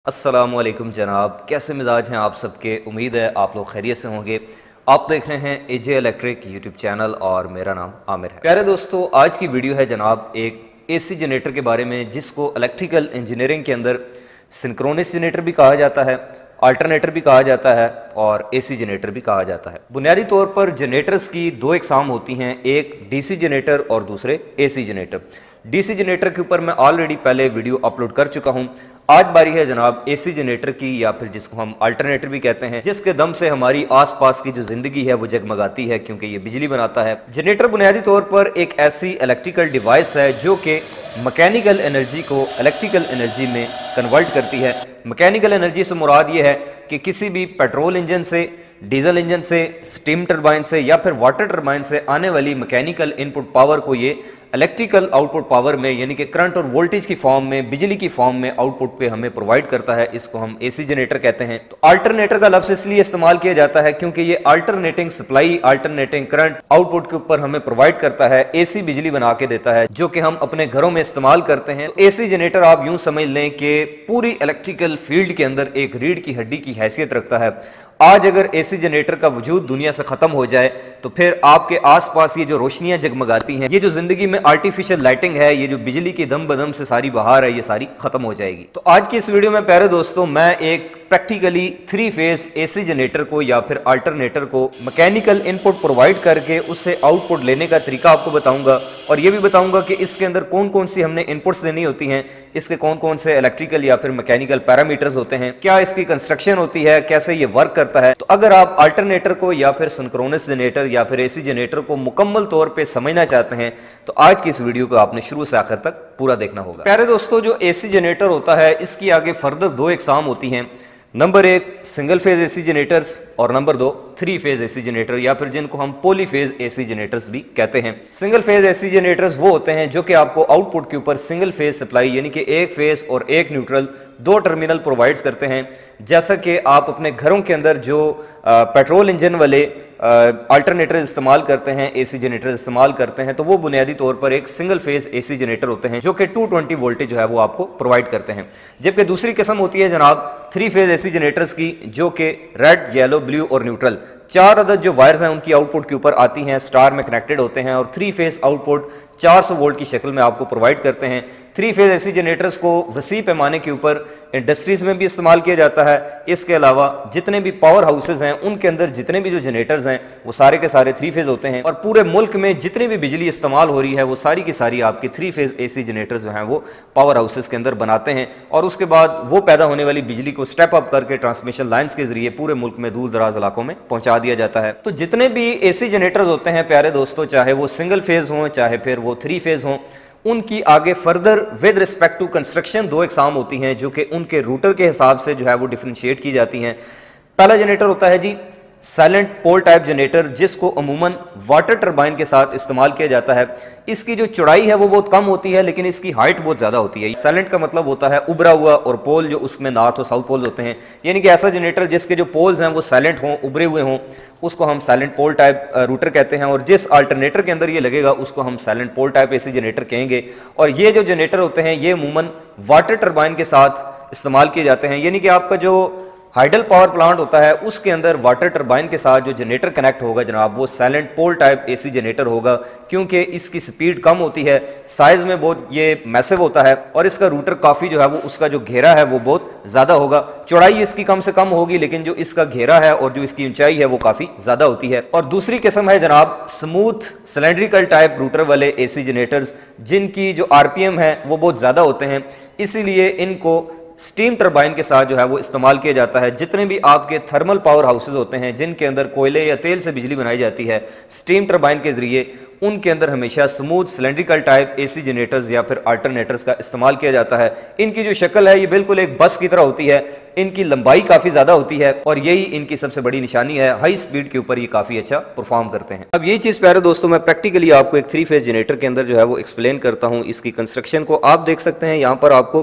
अस्सलामुअलैकुम जनाब, कैसे मिजाज हैं आप सबके। उम्मीद है आप लोग खैरियत से होंगे। आप देख रहे हैं एजे इलेक्ट्रिक यूट्यूब चैनल और मेरा नाम आमिर है। प्यारे दोस्तों, आज की वीडियो है जनाब एक एसी जनरेटर के बारे में, जिसको इलेक्ट्रिकल इंजीनियरिंग के अंदर सिंक्रोनस जनरेटर भी कहा जाता है, अल्टरनेटर भी कहा जाता है और एसी जनरेटर भी कहा जाता है। बुनियादी तौर पर जनरेटर्स की दो इकसाम होती हैं, एक डीसी जनरेटर और दूसरे एसी जनरेटर। डीसी जनरेटर के ऊपर मैं ऑलरेडी पहले वीडियो अपलोड कर चुका हूं। आज बारी है जनाब एसी जनरेटर की, या फिर जिसको हम अल्टरनेटर भी कहते हैं, जिसके दम से हमारी आसपास की जो जिंदगी है वो जगमगाती है, क्योंकि ये बिजली बनाता है। जनरेटर बुनियादी तौर पर एक ऐसी इलेक्ट्रिकल डिवाइस है जो कि मैकेनिकल एनर्जी को इलेक्ट्रिकल एनर्जी में कन्वर्ट करती है। मैकेनिकल एनर्जी से मुराद ये है कि किसी भी पेट्रोल इंजन से, डीजल इंजन से, स्टीम टरबाइन से या फिर वाटर टरबाइन से आने वाली मैकेनिकल इनपुट पावर को ये इलेक्ट्रिकल आउटपुट पावर में, यानी कि करंट और वोल्टेज की फॉर्म में, बिजली की फॉर्म में आउटपुट पे हमें प्रोवाइड करता है। इसको हम एसी जनरेटर कहते हैं। तो अल्टरनेटर का लफ्ज इसलिए इस्तेमाल किया जाता है क्योंकि ये alternating supply, alternating current output के ऊपर हमें प्रोवाइड करता है, एसी बिजली बना के देता है, जो कि हम अपने घरों में इस्तेमाल करते हैं। तो एसी जनरेटर आप यूं समझ लें कि पूरी इलेक्ट्रिकल फील्ड के अंदर एक रीढ़ की हड्डी की हैसियत रखता है। आज अगर एसी जनरेटर का वजूद दुनिया से खत्म हो जाए तो फिर आपके आसपास ये जो रोशनियां जगमगाती हैं, ये जो जिंदगी में आर्टिफिशियल लाइटिंग है, ये जो बिजली की दम बदम से सारी बहार है, ये सारी खत्म हो जाएगी। तो आज की इस वीडियो में प्यारे दोस्तों, मैं एक प्रैक्टिकली 3 फेज एसी जनरेटर को या फिर अल्टरनेटर को मैकेनिकल इनपुट प्रोवाइड करके उससे आउटपुट लेने का तरीका आपको बताऊंगा, और ये भी बताऊंगा कि इसके अंदर कौन कौन सी हमने इनपुट्स देनी होती हैं, इसके कौन कौन से इलेक्ट्रिकल या फिर मैकेनिकल पैरामीटर्स होते हैं, क्या इसकी कंस्ट्रक्शन होती है, कैसे ये वर्क करता है। तो अगर आप अल्टरनेटर को या फिर सिंक्रोनस जनरेटर या फिर एसी जनरेटर को मुकम्मल तौर पे समझना चाहते हैं तो आज की इस वीडियो को आपने शुरू से आखिर तक पूरा देखना होगा। प्यारे दोस्तों, जो एसी जनरेटर होता है इसकी आगे फर्दर 2 इकसाम होती हैं। Number 1 single phase AC generators और नंबर 2 3 फेज एसी जनरेटर, या फिर जिनको हम पॉलीफेज एसी जनरेटर्स भी कहते हैं। सिंगल फेज एसी जनरेटर्स वो होते हैं जो कि आपको आउटपुट के ऊपर सिंगल फेज सप्लाई, यानी कि एक फेज और एक न्यूट्रल, 2 टर्मिनल प्रोवाइड्स करते हैं। जैसा कि आप अपने घरों के अंदर जो पेट्रोल इंजन वाले अल्टरनेटर इस्तेमाल करते हैं, एसी जनरेटर इस्तेमाल करते हैं, तो वो बुनियादी तौर पर एक सिंगल फेज एसी जनरेटर होते हैं जो कि 220 वोल्टेज जो है वो आपको प्रोवाइड करते हैं। जबकि दूसरी किस्म होती है जनाब 3 फेज एसी जनरेटर्स की, जो कि रेड, येलो, ब्लू और न्यूट्रल 4 अदद जो वायर्स हैं उनकी आउटपुट के ऊपर आती हैं, स्टार में कनेक्टेड होते हैं और 3 फेज आउटपुट 400 वोल्ट की शक्ल में आपको प्रोवाइड करते हैं। 3 फेज एसी जनरेटर्स को वसी पैमाने के ऊपर इंडस्ट्रीज में भी इस्तेमाल किया जाता है। इसके अलावा जितने भी पावर हाउसेज हैं उनके अंदर जितने भी जो जनरेटर्स हैं वो सारे के सारे 3 फेज होते हैं, और पूरे मुल्क में जितनी भी बिजली इस्तेमाल हो रही है वो सारी की सारी आपके 3 फेज एसी जनरेटर्स जो हैं वो पावर हाउसेज के अंदर बनाते हैं, और उसके बाद वो पैदा होने वाली बिजली को स्टेप अप करके ट्रांसमिशन लाइन्स के जरिए पूरे मुल्क में दूर दराज इलाकों में पहुंचा दिया जाता है। तो जितने भी एसी जनरेटर्स होते हैं प्यारे दोस्तों, चाहे वो सिंगल फेज हों चाहे फिर वो 3 फेज हों, उनकी आगे further with respect to construction 2 इकसाम होती हैं जो कि उनके रूटर के हिसाब से जो है वो डिफरेंशिएट की जाती हैं। पहला जनरेटर होता है जी साइलेंट पोल टाइप जनरेटर, जिसको अमूमन वाटर टरबाइन के साथ इस्तेमाल किया जाता है। इसकी जो चौड़ाई है वो बहुत कम होती है, लेकिन इसकी हाइट बहुत ज़्यादा होती है। साइलेंट का मतलब होता है उभरा हुआ, और पोल जो उसमें नॉर्थ और साउथ पोल्स होते हैं, यानी कि ऐसा जनरेटर जिसके जो पोल्स हैं वो साइलेंट हों, उभरे हुए हों, उसको हम साइलेंट पोल टाइप रूटर कहते हैं। और जिस अल्टरनेटर के अंदर ये लगेगा उसको हम salient pole type AC generator कहेंगे। और ये जो जनरेटर होते हैं ये अमूमन वाटर टरबाइन के साथ इस्तेमाल किए जाते हैं, यानी कि आपका जो हाइडल पावर प्लांट होता है उसके अंदर वाटर टरबाइन के साथ जो जनरेटर कनेक्ट होगा जनाब वो salient pole type AC generator होगा, क्योंकि इसकी स्पीड कम होती है, साइज में बहुत ये मैसिव होता है, और इसका रूटर काफ़ी जो है वो उसका जो घेरा है वो बहुत ज़्यादा होगा। चौड़ाई इसकी कम से कम होगी, लेकिन जो इसका घेरा है और जो इसकी ऊंचाई है वो काफ़ी ज़्यादा होती है। और दूसरी किस्म है जनाब स्मूथ सिलेंड्रिकल टाइप रूटर वाले एसी जनरेटर्स, जिनकी जो आरपीएम है वो बहुत ज़्यादा होते हैं, इसीलिए इनको स्टीम टरबाइन के साथ जो है वो इस्तेमाल किया जाता है। जितने भी आपके थर्मल पावर हाउसेज होते हैं जिनके अंदर कोयले या तेल से बिजली बनाई जाती है स्टीम टरबाइन के जरिए, उनके अंदर हमेशा smooth cylindrical type AC generators या फिर अल्टरनेटर्स का इस्तेमाल किया जाता है। इनकी जो शक्ल है ये बिल्कुल एक बस की तरह होती है, इनकी लंबाई काफ़ी ज़्यादा होती है, और यही इनकी सबसे बड़ी निशानी है। हाई स्पीड के ऊपर ये काफ़ी अच्छा परफॉर्म करते हैं। अब यही चीज़ प्यारे दोस्तों मैं प्रैक्टिकली आपको एक 3 फेज जनरेटर के अंदर जो है वो एक्सप्लेन करता हूँ। इसकी कंस्ट्रक्शन को आप देख सकते हैं, यहाँ पर आपको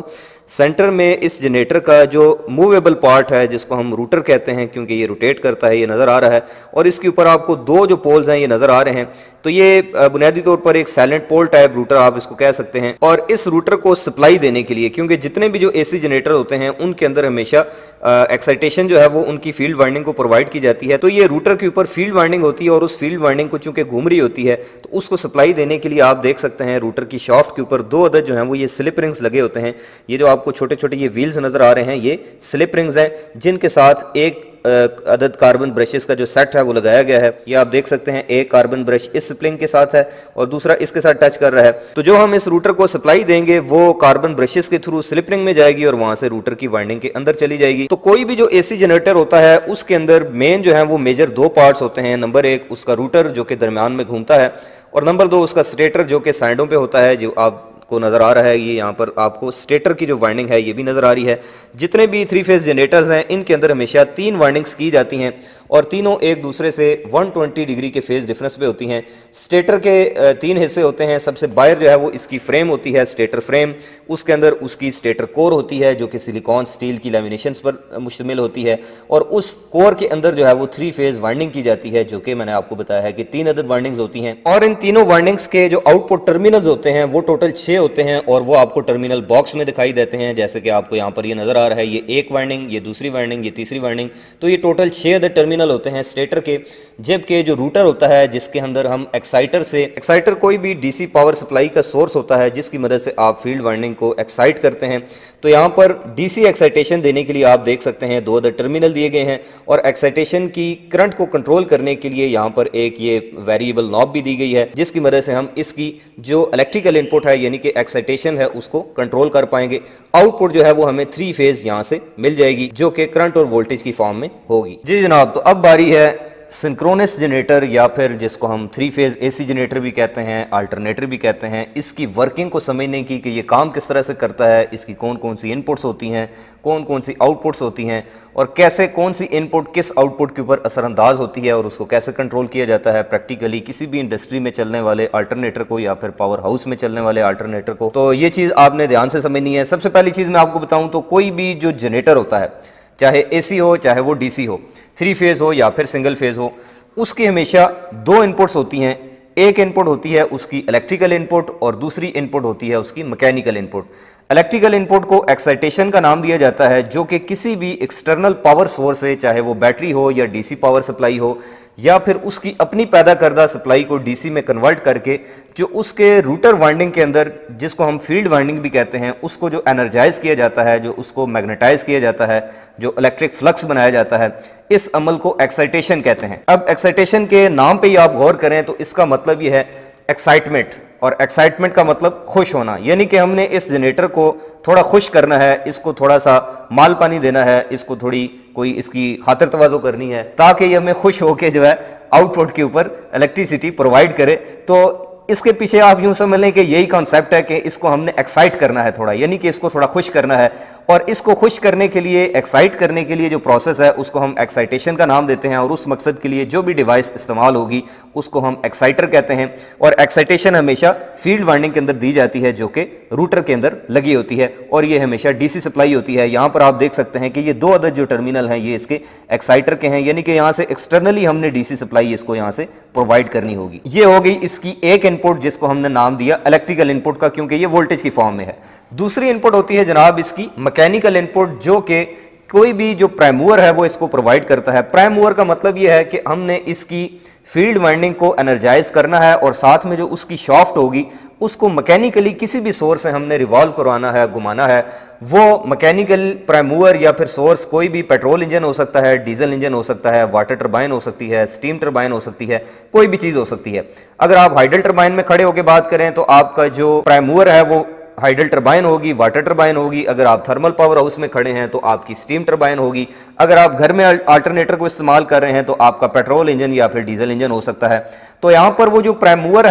सेंटर में इस जनरेटर का जो मूवेबल पार्ट है जिसको हम रूटर कहते हैं, क्योंकि ये रोटेट करता है, ये नज़र आ रहा है। और इसके ऊपर आपको दो जो पोल्स हैं ये नज़र आ रहे हैं। तो ये बुनियादी तौर पर एक साइलेंट पोल टाइप रूटर आप इसको कह सकते हैं। और इस रूटर को सप्लाई देने के लिए, क्योंकि जितने भी जो एसी जनरेटर होते हैं उनके अंदर हमेशा एक्साइटेशन जो है वो उनकी फील्ड वाइंडिंग को प्रोवाइड की जाती है। तो ये रूटर के ऊपर फील्ड वाइंडिंग होती है और उस फील्ड वाइंडिंग को चूंकि घूम रही होती है तो उसको सप्लाई देने के लिए आप देख सकते हैं रूटर की शाफ्ट के ऊपर दो अदद जो हैं वो ये स्लिप रिंग्स लगे होते हैं। ये जो आपको छोटे छोटे ये व्हील्स नजर आ रहे हैं ये स्लिप रिंग्स हैं, जिनके साथ एक अदद कार्बन ब्रशेस का जो सेट है वो लगाया गया है। ये आप देख सकते हैं एक कार्बन ब्रश इस स्प्रिंग के साथ है और दूसरा इसके साथ टच कर रहा है। तो जो हम इस रूटर को सप्लाई देंगे वो कार्बन ब्रशेस के थ्रू स्लिप रिंग में जाएगी और वहां से रूटर की वाइंडिंग के अंदर चली जाएगी। तो कोई भी जो एसी जनरेटर होता है उसके अंदर मेन जो है वो मेजर दो पार्ट्स होते हैं। नंबर एक उसका रूटर जो कि दरमियान में घूमता है, और नंबर दो उसका स्टेटर जो कि साइडों पे होता है, जो आप को नज़र आ रहा है। ये यहाँ पर आपको स्टेटर की जो वाइंडिंग है ये भी नज़र आ रही है। जितने भी 3 फेज जनरेटर्स हैं इनके अंदर हमेशा 3 वाइंडिंग्स की जाती हैं और तीनों एक दूसरे से 120 डिग्री के फेज डिफरेंस पे होती हैं। स्टेटर के 3 हिस्से होते हैं। सबसे बाहर जो है वो इसकी फ्रेम होती है, स्टेटर फ्रेम। उसके अंदर उसकी स्टेटर कोर होती है जो कि सिलिकॉन स्टील की लैमिनेशंस पर मुश्तमिल होती है, और उस कोर के अंदर जो है वो 3 फेज वाइंडिंग की जाती है, जो कि मैंने आपको बताया है कि 3 अदद वाइंडिंग्स होती हैं। और इन तीनों वाइंडिंग्स के जो आउटपुट टर्मिनल्स होते हैं वो टोटल 6 होते हैं और वो आपको टर्मिनल बॉक्स में दिखाई देते हैं। जैसे कि आपको यहाँ पर ये नजर आ रहा है, ये एक वाइंडिंग, ये दूसरी वाइंडिंग, ये तीसरी वाइंडिंग। तो ये टोटल 6 अदद टर्मिनल होते हैं स्टेटर के। जबकि जो रूटर होता है जिसके अंदर हम एक्साइटर कोई भी डीसी पावर सप्लाई का सोर्स होता है जिसकी मदद से आप फील्ड वाइंडिंग को एक्साइट करते हैं। तो यहाँ पर डीसी एक्साइटेशन देने के लिए आप देख सकते हैं 2 अदद टर्मिनल दिए गए हैं, और एक्साइटेशन की करंट को कंट्रोल करने के लिए यहाँ पर एक ये वेरिएबल नॉब भी दी गई है, जिसकी मदद से हम इसकी जो इलेक्ट्रिकल इनपुट है यानी कि एक्साइटेशन है उसको कंट्रोल कर पाएंगे। आउटपुट जो है वो हमें 3 फेज यहाँ से मिल जाएगी जो कि करंट और वोल्टेज की फॉर्म में होगी। जी जनाब, तो अब बारी है सिंक्रोनस जनरेटर या फिर जिसको हम 3 फेज एसी जनरेटर भी कहते हैं, अल्टरनेटर भी कहते हैं, इसकी वर्किंग को समझने की कि ये काम किस तरह से करता है, इसकी कौन कौन सी इनपुट्स होती हैं, कौन कौन सी आउटपुट्स होती हैं, और कैसे कौन सी इनपुट किस आउटपुट के ऊपर असरअंदाज होती है और उसको कैसे कंट्रोल किया जाता है प्रैक्टिकली किसी भी इंडस्ट्री में चलने वाले अल्टरनेटर को या फिर पावर हाउस में चलने वाले अल्टरनेटर को। तो ये चीज़ आपने ध्यान से समझनी है। सबसे पहली चीज़ मैं आपको बताऊँ तो कोई भी जो जनरेटर होता है, चाहे एसी हो चाहे वो डीसी हो, 3 फेज हो या फिर सिंगल फेज हो, उसकी हमेशा 2 इनपुट्स होती हैं। एक इनपुट होती है उसकी इलेक्ट्रिकल इनपुट और दूसरी इनपुट होती है उसकी मैकेनिकल इनपुट। इलेक्ट्रिकल इनपुट को एक्साइटेशन का नाम दिया जाता है, जो कि किसी भी एक्सटर्नल पावर सोर्स से, चाहे वो बैटरी हो या डीसी पावर सप्लाई हो या फिर उसकी अपनी पैदा करदा सप्लाई को डीसी में कन्वर्ट करके जो उसके रूटर वाइंडिंग के अंदर, जिसको हम फील्ड वाइंडिंग भी कहते हैं, उसको जो एनर्जाइज किया जाता है, जो उसको मैग्नेटाइज किया जाता है, जो इलेक्ट्रिक फ्लक्स बनाया जाता है, इस अमल को एक्साइटेशन कहते हैं। अब एक्साइटेशन के नाम पे ही आप गौर करें तो इसका मतलब ये है एक्साइटमेंट, और एक्साइटमेंट का मतलब खुश होना, यानी कि हमने इस जनरेटर को थोड़ा खुश करना है, इसको थोड़ा सा माल पानी देना है, इसको थोड़ी कोई इसकी खातिर तवाज़ो करनी है ताकि ये हमें खुश होके जो है आउटपुट के ऊपर इलेक्ट्रिसिटी प्रोवाइड करे। तो इसके पीछे आप यूं समझ लें कि यही कॉन्सेप्ट है कि इसको हमने एक्साइट करना है थोड़ा, यानी कि इसको थोड़ा खुश करना है, और इसको खुश करने के लिए, एक्साइट करने के लिए जो प्रोसेस है उसको हम एक्साइटेशन का नाम देते हैं, और उस मकसद के लिए जो भी डिवाइस इस्तेमाल होगी उसको हम एक्साइटर कहते हैं। और एक्साइटेशन हमेशा फील्ड वाइंडिंग के अंदर दी जाती है जो कि रूटर के अंदर लगी होती है, और ये हमेशा डीसी सप्लाई होती है। यहाँ पर आप देख सकते हैं कि ये 2 अदद जो टर्मिनल हैं ये इसके एक्साइटर के हैं, यानी कि यहाँ से एक्सटर्नली हमने डीसी सप्लाई इसको यहाँ से प्रोवाइड करनी होगी। ये हो गई इसकी एक इनपुट जिसको हमने नाम दिया इलेक्ट्रिकल इनपुट का, क्योंकि ये वोल्टेज की फॉर्म में है। दूसरी इनपुट होती है जनाब इसकी मैकेनिकल इनपुट, जो कि कोई भी जो प्राइम मूवर है वो इसको प्रोवाइड करता है। प्राइम मूवर का मतलब ये है कि हमने इसकी फील्ड वाइंडिंग को एनर्जाइज करना है, और साथ में जो उसकी शाफ्ट होगी उसको मैकेनिकली किसी भी सोर्स से हमने रिवॉल्व करवाना है, घुमाना है। वो मैकेनिकल प्राइम मूवर या फिर सोर्स कोई भी पेट्रोल इंजन हो सकता है, डीजल इंजन हो सकता है, वाटर टरबाइन हो सकती है, स्टीम टरबाइन हो सकती है, कोई भी चीज़ हो सकती है। अगर आप हाइडल टरबाइन में खड़े होकर बात करें तो आपका जो प्राइम मूवर है वो हाइडल टरबाइन होगी, वाटर टरबाइन होगी। अगर आप थर्मल पावर हाउस में खड़े हैं तो आपकी स्टीम टरबाइन होगी। अगर आप घर में अल्टरनेटर को इस्तेमाल कर रहे हैं तो आपका पेट्रोल इंजन या फिर डीजल इंजन हो सकता है। तो यहाँ पर वो जो प्राइम मूवर है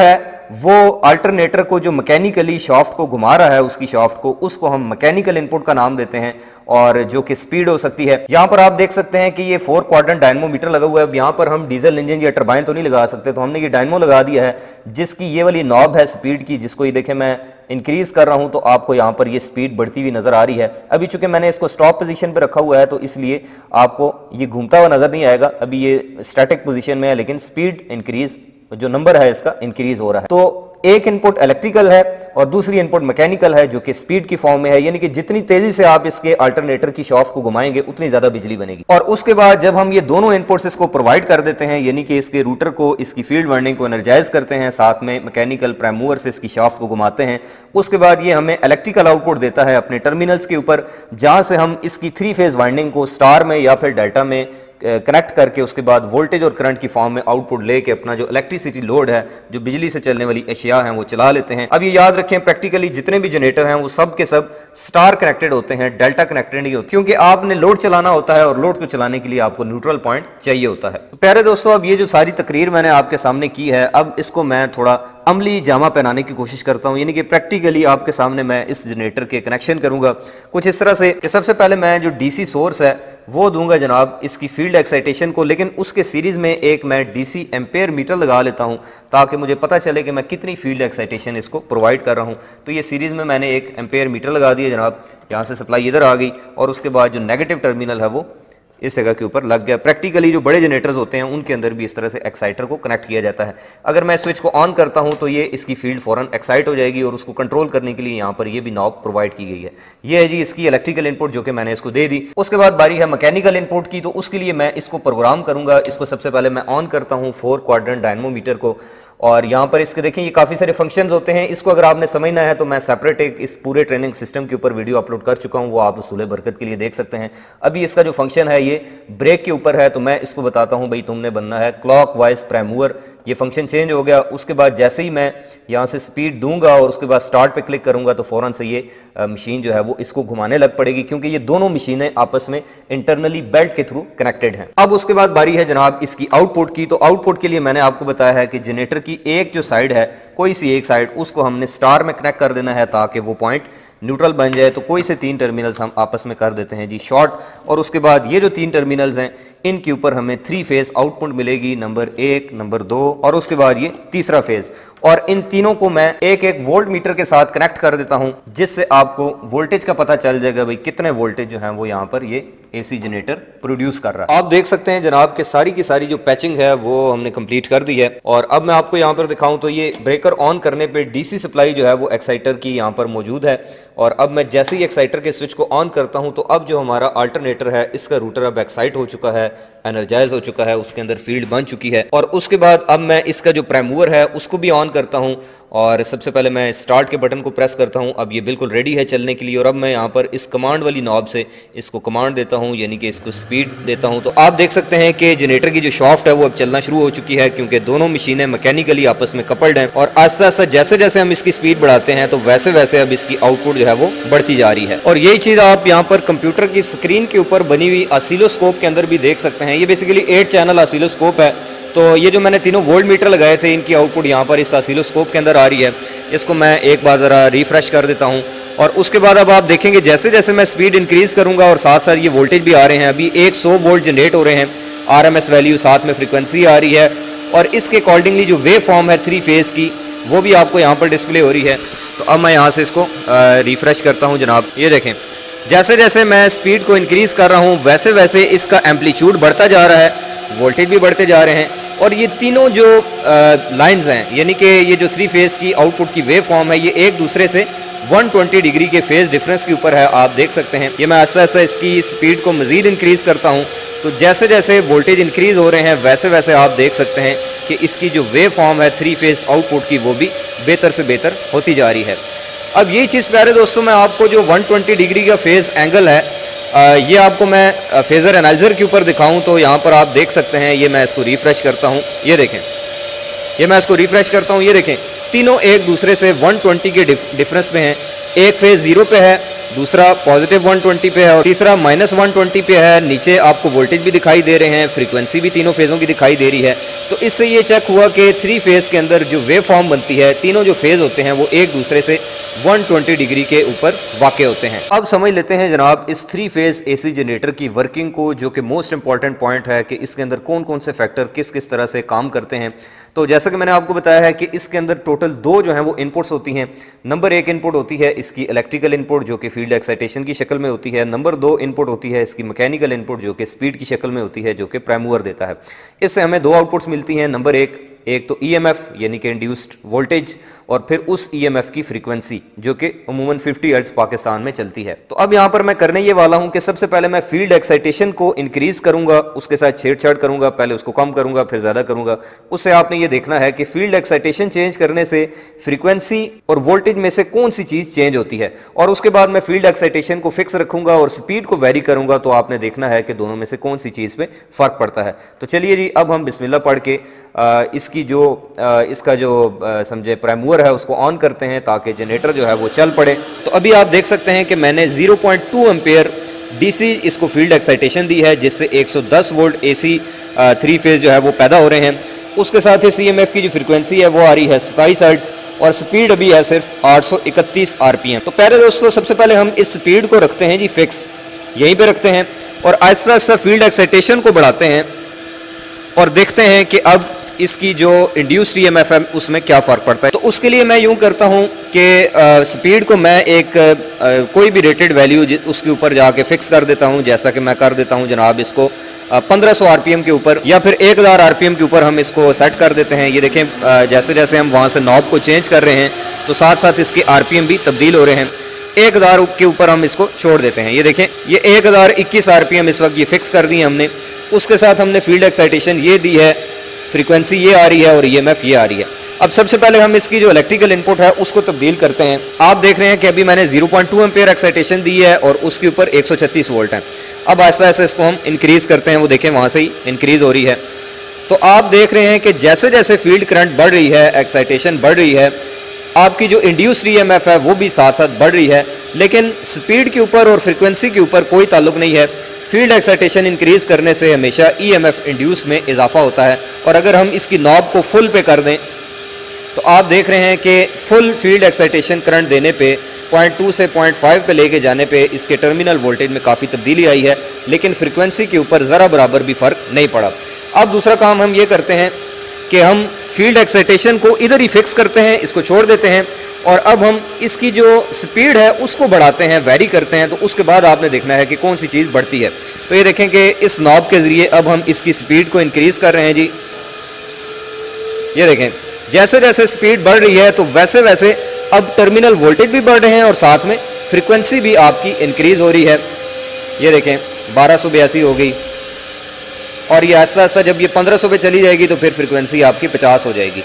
वो अल्टरनेटर को जो मैकेनिकली शाफ्ट को घुमा रहा है, उसकी शाफ्ट को, उसको हम मैकेनिकल इनपुट का नाम देते हैं, और जो कि स्पीड हो सकती है। यहाँ पर आप देख सकते हैं कि ये 4 क्वाड्रेंट डायनमोमीटर लगा हुआ है। यहाँ पर हम डीजल इंजन या टरबाइन तो नहीं लगा सकते, तो हमने ये डायनमो लगा दिया है, जिसकी ये वाली नॉब है स्पीड की, जिसको ये देखें मैं इंक्रीज कर रहा हूं तो आपको यहाँ पर ये स्पीड बढ़ती हुई नजर आ रही है। अभी चूंकि मैंने इसको स्टॉप पोजीशन पे रखा हुआ है तो इसलिए आपको ये घूमता हुआ नजर नहीं आएगा। अभी ये स्टैटिक पोजीशन में है, लेकिन स्पीड इंक्रीज, जो नंबर है इसका इंक्रीज हो रहा है। तो एक इनपुट इलेक्ट्रिकल है और दूसरी इनपुट मैकेनिकल है, जो कि स्पीड की फॉर्म में है, यानी कि जितनी तेजी से आप इसके अल्टरनेटर की शाफ्ट को घुमाएंगे उतनी ज्यादा बिजली बनेगी। और उसके बाद जब हम ये दोनों इनपुट्स इसको प्रोवाइड कर देते हैं, यानी कि इसके रूटर को, इसकी फील्ड वाइंडिंग को एनर्जाइज करते हैं, साथ में मैकेनिकल प्राइम मूवर से इसकी शाफ्ट को घुमाते हैं, उसके बाद ये हमें इलेक्ट्रिकल आउटपुट देता है अपने टर्मिनल्स के ऊपर, जहां से हम इसकी 3 फेज वाइंडिंग को स्टार में या फिर डेल्टा में कनेक्ट करके उसके बाद वोल्टेज और करंट की फॉर्म में आउटपुट लेके अपना जो इलेक्ट्रिसिटी लोड है, जो बिजली से चलने वाली अशिया हैं, वो चला लेते हैं। अब ये याद रखें, प्रैक्टिकली जितने भी जनरेटर हैं वो सब के सब स्टार कनेक्टेड होते हैं, डेल्टा कनेक्टेड नहीं होते, क्योंकि आपने लोड चलाना होता है और लोड को चलाने के लिए आपको न्यूट्रल पॉइंट चाहिए होता है। तो प्यारे दोस्तों, अब ये जो सारी तकरीर मैंने आपके सामने की है, अब इसको मैं थोड़ा अमली जामा पहनाने की कोशिश करता हूं, यानी कि प्रैक्टिकली आपके सामने मैं इस जनरेटर के कनेक्शन करूंगा कुछ इस तरह से कि सबसे पहले मैं जो डीसी सोर्स है वो दूंगा जनाब इसकी फील्ड एक्साइटेशन को, लेकिन उसके सीरीज में एक मैं डीसी एम्पेयर मीटर लगा लेता हूं ताकि मुझे पता चले कि मैं कितनी फील्ड एक्साइटेशन इसको प्रोवाइड कर रहा हूं। तो ये सीरीज में मैंने एक एम्पेयर मीटर लगा दिया जनाब, यहाँ से सप्लाई इधर आ गई और उसके बाद जो नेगेटिव टर्मिनल है वो इस जगह के ऊपर लग गया। प्रैक्टिकली जो बड़े जनरेटर्स होते हैं उनके अंदर भी इस तरह से एक्साइटर को कनेक्ट किया जाता है। अगर मैं स्विच को ऑन करता हूं तो ये इसकी फील्ड फौरन एक्साइट हो जाएगी और उसको कंट्रोल करने के लिए यहाँ पर ये भी नॉब प्रोवाइड की गई है। ये है जी इसकी इलेक्ट्रिकल इनपुट जो कि मैंने इसको दे दी। उसके बाद बारी है मैकेनिकल इनपुट की, तो उसके लिए मैं इसको प्रोग्राम करूंगा। इसको सबसे पहले मैं ऑन करता हूँ 4 क्वाड्रेंट डायनमोमीटर को, और यहाँ पर इसके देखें ये काफ़ी सारे फंक्शंस होते हैं। इसको अगर आपने समझना है तो मैं सेपरेट एक इस पूरे ट्रेनिंग सिस्टम के ऊपर वीडियो अपलोड कर चुका हूँ, वो आप उसूल बरकत के लिए देख सकते हैं। अभी इसका जो फंक्शन है ये ब्रेक के ऊपर है, तो मैं इसको बताता हूँ भाई तुमने बनना है क्लॉक वाइज प्राइम मूवर। ये फंक्शन चेंज हो गया। उसके बाद जैसे ही मैं यहाँ से स्पीड दूंगा और उसके बाद स्टार्ट पे क्लिक करूंगा तो फौरन से ये मशीन जो है वो इसको घुमाने लग पड़ेगी, क्योंकि ये दोनों मशीनें आपस में इंटरनली बेल्ट के थ्रू कनेक्टेड हैं। अब उसके बाद बारी है जनाब इसकी आउटपुट की। तो आउटपुट के लिए मैंने आपको बताया है कि जनरेटर की एक जो साइड है, कोई सी एक साइड, उसको हमने स्टार में कनेक्ट कर देना है ताकि वो पॉइंट न्यूट्रल बन जाए। तो कोई से 3 टर्मिनल्स हम आपस में कर देते हैं जी शॉर्ट, और उसके बाद ये जो 3 टर्मिनल्स हैं इनके ऊपर हमें 3 फेज आउटपुट मिलेगी, नंबर 1, नंबर 2 और उसके बाद ये तीसरा फेज। और इन तीनों को मैं एक एक वोल्ट मीटर के साथ कनेक्ट कर देता हूं, जिससे आपको वोल्टेज का पता चल जाएगा भाई कितने वोल्टेज जो है वो यहाँ पर ये एसी जनरेटर प्रोड्यूस कर रहा है। आप देख सकते हैं जनाब के सारी की सारी जो पैचिंग है वो हमने कंप्लीट कर दी है। और अब मैं आपको यहाँ पर दिखाऊं तो ये ब्रेकर ऑन करने पे डीसी सप्लाई जो है वो एक्साइटर की यहाँ पर मौजूद है। और अब मैं जैसे ही एक्साइटर के स्विच को ऑन करता हूँ तो अब जो हमारा अल्टरनेटर है इसका रूटर अब एक्साइट हो चुका है, एनर्जाइज हो चुका है, उसके अंदर फील्ड बन चुकी है। और उसके बाद अब मैं इसका जो प्राइम मूवर है उसको भी ऑन करता हूं, और सबसे पहले मैं स्टार्ट के बटन को प्रेस करता हूं। अब ये बिल्कुल रेडी है चलने के लिए। और अब मैं यहां पर इस कमांड वाली नॉब से इसको कमांड देता हूं, यानी कि इसको स्पीड देता हूं। तो आप देख सकते हैं कि जनरेटर की जो शाफ्ट है वो अब चलना शुरू हो चुकी है, क्योंकि दोनों मशीनें मैकेनिकली आपस में कपल्ड हैं। और आस्ते आस्ते जैसे जैसे हम इसकी स्पीड बढ़ाते हैं तो वैसे वैसे अब इसकी आउटपुट जो है वो बढ़ती जा रही है। और यही चीज़ आप यहाँ पर कंप्यूटर की स्क्रीन के ऊपर बनी हुई ऑसिलोस्कोप के अंदर भी देख सकते हैं। ये बेसिकली 8 चैनल ऑसिलोस्कोप है। तो ये जो मैंने तीनों वोल्ट मीटर लगाए थे इनकी आउटपुट यहाँ पर इस ऑसिलोस्कोप के अंदर आ रही है। इसको मैं एक बार ज़रा रिफ्रेश कर देता हूँ। और उसके बाद अब आप देखेंगे जैसे जैसे मैं स्पीड इंक्रीज़ करूँगा और साथ साथ ये वोल्टेज भी आ रहे हैं। अभी 100 वोल्ट जनरेट हो रहे हैं, RMS वैल्यू साथ में फ्रिक्वेंसी आ रही है। और इसके अकॉर्डिंगली जो वेव फॉर्म है 3 फेज़ की वो भी आपको यहाँ पर डिस्प्ले हो रही है। तो अब मैं यहाँ से इसको रिफ्रेश करता हूँ जनाब। ये देखें जैसे जैसे मैं स्पीड को इंक्रीज़ कर रहा हूँ वैसे वैसे इसका एम्पलीट्यूड बढ़ता जा रहा है, वोल्टेज भी बढ़ते जा रहे हैं। और ये तीनों जो लाइंस हैं, यानी कि ये जो 3 फेज़ की आउटपुट की वेव फॉर्म है, ये एक दूसरे से 120 डिग्री के फेज़ डिफरेंस के ऊपर है। आप देख सकते हैं। ये मैं आस्ते आस्ते इसकी स्पीड को मज़ीद इंक्रीज़ करता हूँ, तो जैसे जैसे वोल्टेज इंक्रीज़ हो रहे हैं वैसे वैसे आप देख सकते हैं कि इसकी जो वेव फॉर्म है 3 फेज़ आउटपुट की वो भी बेहतर से बेहतर होती जा रही है। अब यही चीज़ प्यारे दोस्तों मैं आपको जो 120 डिग्री का फेज़ एंगल है ये आपको मैं फेज़र एनालाइजर के ऊपर दिखाऊं तो यहाँ पर आप देख सकते हैं। ये मैं इसको रिफ्रेश करता हूँ, ये देखें, ये मैं इसको रिफ्रेश करता हूँ, ये देखें तीनों एक दूसरे से 120 के डिफरेंस पे हैं। एक फेज़ 0 पे है दूसरा पॉजिटिव 120 पे है और तीसरा -120 पे है। नीचे आपको वोल्टेज भी दिखाई दे रहे हैं, फ्रीक्वेंसी भी तीनों फेज़ों की दिखाई दे रही है। तो इससे ये चेक हुआ कि 3 फेज़ के अंदर जो वेव फॉर्म बनती है, तीनों जो फेज़ होते हैं वो एक दूसरे से 120 डिग्री के ऊपर वाक़ होते हैं। अब समझ लेते हैं जनाब इस 3 फेज़ AC जनरेटर की वर्किंग को, जो कि मोस्ट इंपॉर्टेंट पॉइंट है कि इसके अंदर कौन कौन से फैक्टर किस किस तरह से काम करते हैं। तो जैसा कि मैंने आपको बताया है कि इसके अंदर टोटल 2 जो हैं वो इनपुट्स होती हैं। नंबर 1 इनपुट होती है इसकी इलेक्ट्रिकल इनपुट, जो कि फील्ड एक्साइटेशन की शक्ल में होती है। नंबर 2 इनपुट होती है इसकी मैकेनिकल इनपुट, जो कि स्पीड की शक्ल में होती है, जो कि प्राइम मूवर देता है। इससे हमें 2 आउटपुट्स मिलती हैं। नंबर एक तो EMF यानी कि इंड्यूस्ड वोल्टेज, और फिर उस EMF की फ्रीक्वेंसी जो कि अमूमन 50 हर्ट्ज पाकिस्तान में चलती है। तो अब यहाँ पर मैं करने ये वाला हूँ कि सबसे पहले मैं फील्ड एक्साइटेशन को इंक्रीज करूँगा, उसके साथ छेड़छाड़ करूँगा, पहले उसको कम करूँगा फिर ज़्यादा करूँगा। उससे आपने ये देखना है कि फील्ड एक्साइटेशन चेंज करने से फ्रीक्वेंसी और वोल्टेज में से कौन सी चीज़ चेंज होती है, और उसके बाद मैं फील्ड एक्साइटेशन को फिक्स रखूँगा और स्पीड को वेरी करूँगा। तो आपने देखना है कि दोनों में से कौन सी चीज़ पे फ़र्क पड़ता है। तो चलिए जी, अब हम बिस्मिल्लाह पढ़ के इसका जो समझे प्राइम मूवर है उसको ऑन करते हैं ताकि जनरेटर जो है वो चल पड़े। तो अभी आप देख सकते हैं कि मैंने 0.2 एम्पेयर DC इसको फील्ड एक्साइटेशन दी है, जिससे 110 वोल्ट AC 3 फेज जो है वो पैदा हो रहे हैं। उसके साथ ही CMF की जो फ्रीक्वेंसी है वो आ रही है 27 हर्ट्ज और स्पीड अभी है सिर्फ 831 RPM। तो प्यारे दोस्तों, सबसे पहले हम इस स्पीड को रखते हैं जी फिक्स, यहीं पे रखते हैं और आहिस्ता आहिस्ता फील्ड एक्साइटेशन को बढ़ाते हैं और देखते हैं कि अब इसकी जो इंड्यूस्ड EMF है उसमें क्या फ़र्क पड़ता है। तो उसके लिए मैं यूं करता हूं कि स्पीड को मैं एक कोई भी रेटेड वैल्यू उसके ऊपर जाके फिक्स कर देता हूं, जैसा कि मैं कर देता हूं जनाब इसको 1500 RPM के ऊपर या फिर 1000 RPM के ऊपर हम इसको सेट कर देते हैं। ये देखें, जैसे जैसे हम वहाँ से नॉब को चेंज कर रहे हैं तो साथ साथ इसके RPM भी तब्दील हो रहे हैं। 1000 के ऊपर हम इसको छोड़ देते हैं। ये देखें, ये 1021 RPM इस वक्त ये फिक्स कर दी है हमने। उसके साथ हमने फील्ड एक्साइटेशन ये दी है, फ्रीक्वेंसी ये आ रही है और EMF ये आ रही है। अब सबसे पहले हम इसकी जो इलेक्ट्रिकल इनपुट है उसको तब्दील करते हैं। आप देख रहे हैं कि अभी मैंने 0.2 एम्पेयर एक्साइटेशन दी है और उसके ऊपर 136 वोल्ट है। अब ऐसा ऐसे इसको हम इंक्रीज करते हैं, वो देखें वहाँ से ही इंक्रीज हो रही है। तो आप देख रहे हैं कि जैसे जैसे फील्ड करंट बढ़ रही है, एक्साइटेशन बढ़ रही है, आपकी जो इंड्यूस्ड EMF है वो भी साथ साथ बढ़ रही है, लेकिन स्पीड के ऊपर और फ्रिक्वेंसी के ऊपर कोई ताल्लुक नहीं है। फील्ड एक्साइटेशन इंक्रीज करने से हमेशा EMF इंड्यूस में इजाफा होता है। और अगर हम इसकी नॉब को फुल पे कर दें तो आप देख रहे हैं कि फुल फील्ड एक्साइटेशन करंट देने पे 0.2 से 0.5 पे लेके जाने पे इसके टर्मिनल वोल्टेज में काफ़ी तब्दीली आई है, लेकिन फ्रिक्वेंसी के ऊपर ज़रा बराबर भी फ़र्क नहीं पड़ा। अब दूसरा काम हम ये करते हैं कि हम फील्ड एक्साइटेशन को इधर ही फिक्स करते हैं, इसको छोड़ देते हैं और अब हम इसकी जो स्पीड है उसको बढ़ाते हैं, वेरी करते हैं। तो उसके बाद आपने देखना है कि कौन सी चीज़ बढ़ती है। तो ये देखें कि इस नॉब के ज़रिए अब हम इसकी स्पीड को इंक्रीज़ कर रहे हैं जी। ये देखें, जैसे जैसे स्पीड बढ़ रही है तो वैसे वैसे अब टर्मिनल वोल्टेज भी बढ़ रहे हैं और साथ में फ्रिक्वेंसी भी आपकी इंक्रीज़ हो रही है। ये देखें 1282 हो गई और ये आहिस्ता आहिस्ता जब ये 1500 पे चली जाएगी तो फिर फ्रिक्वेंसी आपकी 50 हो जाएगी।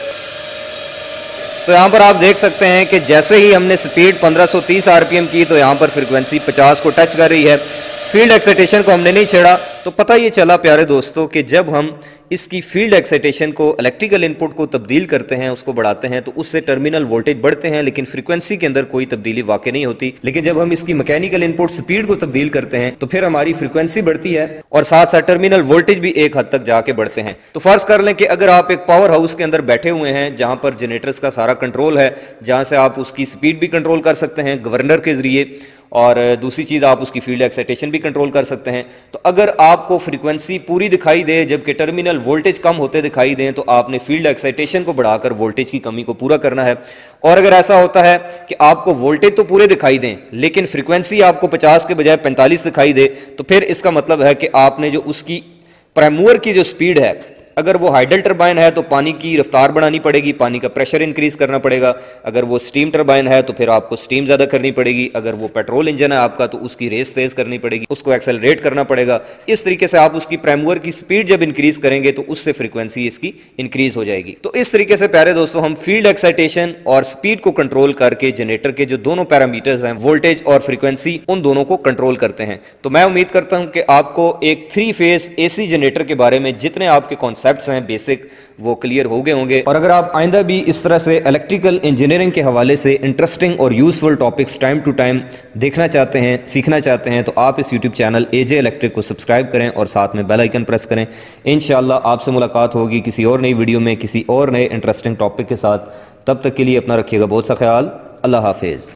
तो यहाँ पर आप देख सकते हैं कि जैसे ही हमने स्पीड 1530 RPM की तो यहाँ पर फ्रिक्वेंसी 50 को टच कर रही है। फील्ड एक्साइटेशन को हमने नहीं छेड़ा। तो पता ये चला प्यारे दोस्तों कि जब हम इसकी फील्ड एक्साइटेशन को इलेक्ट्रिकल इनपुट को तब्दील करते हैं, उसको बढ़ाते हैं, तो उससे टर्मिनल वोल्टेज बढ़ते हैं, लेकिन फ्रीक्वेंसी के अंदर कोई तब्दीली वाकई नहीं होती। लेकिन जब हम इसकी मैकेनिकल इनपुट स्पीड को तब्दील करते हैं तो फिर हमारी फ्रीक्वेंसी बढ़ती है और साथ साथ टर्मिनल वोल्टेज भी एक हद तक जाके बढ़ते हैं। तो फर्ज कर लें कि अगर आप एक पावर हाउस के अंदर बैठे हुए हैं जहां पर जनरेटर्स का सारा कंट्रोल है, जहां से आप उसकी स्पीड भी कंट्रोल कर सकते हैं गवर्नर के जरिए, और दूसरी चीज़ आप उसकी फील्ड एक्साइटेशन भी कंट्रोल कर सकते हैं। तो अगर आपको फ्रीक्वेंसी पूरी दिखाई दे जबकि टर्मिनल वोल्टेज कम होते दिखाई दें तो आपने फील्ड एक्साइटेशन को बढ़ाकर वोल्टेज की कमी को पूरा करना है। और अगर ऐसा होता है कि आपको वोल्टेज तो पूरे दिखाई दें लेकिन फ्रीक्वेंसी आपको 50 के बजाय 45 दिखाई दे, तो फिर इसका मतलब है कि आपने जो उसकी प्राइम मूवर की जो स्पीड है, अगर वो हाइडल टरबाइन है तो पानी की रफ्तार बढ़ानी पड़ेगी, पानी का प्रेशर इंक्रीज करना पड़ेगा। अगर वो स्टीम टरबाइन है तो फिर आपको स्टीम ज़्यादा करनी पड़ेगी। अगर वो पेट्रोल इंजन है आपका तो उसकी रेस तेज़ करनी पड़ेगी, उसको एक्सेलरेट करना पड़ेगा। इस तरीके से आप उसकी प्राइम मूवर की स्पीड जब इंक्रीज करेंगे तो उससे फ्रीक्वेंसी इसकी इंक्रीज हो जाएगी। तो इस तरीके से प्यारे दोस्तों हम फील्ड एक्साइटेशन और स्पीड को कंट्रोल करके जनरेटर के जो दोनों पैरामीटर्स हैं, वोल्टेज और फ्रीक्वेंसी, उन दोनों को कंट्रोल करते हैं। तो मैं उम्मीद करता हूँ कि आपको एक 3 फेज AC जनरेटर के बारे में जितने आपके कॉन्सेप्ट कॉन्सेप्ट्स हैं बेसिक वो क्लियर हो गए होंगे। और अगर आप आइंदा भी इस तरह से इलेक्ट्रिकल इंजीनियरिंग के हवाले से इंटरेस्टिंग और useful topics time to time देखना चाहते हैं, सीखना चाहते हैं, तो आप इस यूट्यूब चैनल एजे इलेक्ट्रिक को सब्सक्राइब करें और साथ में बेल आइकन प्रेस करें। इंशाल्लाह आपसे मुलाकात होगी किसी और नई वीडियो में किसी और नए इंटरेस्टिंग टॉपिक के साथ। तब तक के लिए अपना रखिएगा बहुत सा ख्याल। अल्लाह हाफिज़।